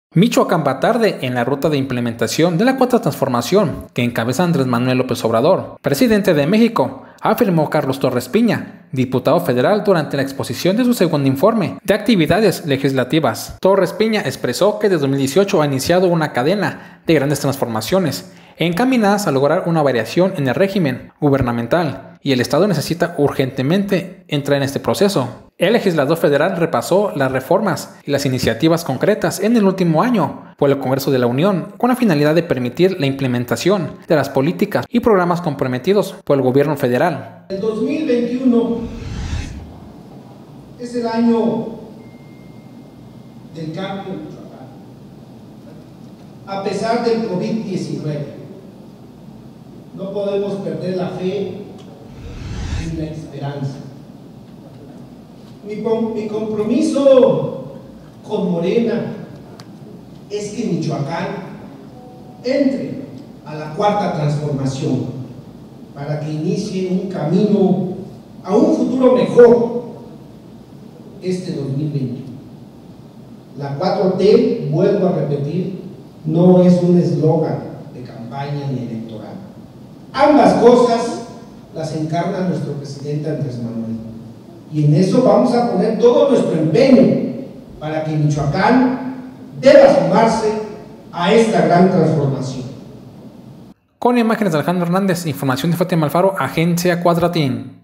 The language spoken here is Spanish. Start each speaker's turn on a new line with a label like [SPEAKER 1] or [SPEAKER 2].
[SPEAKER 1] Michoacán va tarde en la ruta de implementación de la Cuarta Transformación que encabeza Andrés Manuel López Obrador, presidente de México, afirmó Carlos Torres Piña, diputado federal, durante la exposición de su segundo informe de actividades legislativas. Torres Piña expresó que desde 2018 ha iniciado una cadena de grandes transformaciones encaminadas a lograr una variación en el régimen gubernamental y el Estado necesita urgentemente entrar en este proceso. El legislador federal repasó las reformas y las iniciativas concretas en el último año por el Congreso de la Unión con la finalidad de permitir la implementación de las políticas y programas comprometidos por el gobierno federal.
[SPEAKER 2] El 2021 es el año del cambio en Michoacán. A pesar del COVID-19, no podemos perder la fe ni la esperanza. Mi compromiso con Morena es que Michoacán entre a la Cuarta Transformación para que inicie un camino a un futuro mejor este 2020. La 4T, vuelvo a repetir, no es un eslogan de campaña ni electoral. Ambas cosas las encarna nuestro presidente Andrés Manuel. Y en eso vamos a poner todo nuestro empeño para que Michoacán deba sumarse a esta gran transformación.
[SPEAKER 1] Con imágenes de Alejandro Hernández, información de Fátima Alfaro, Agencia Cuadratín.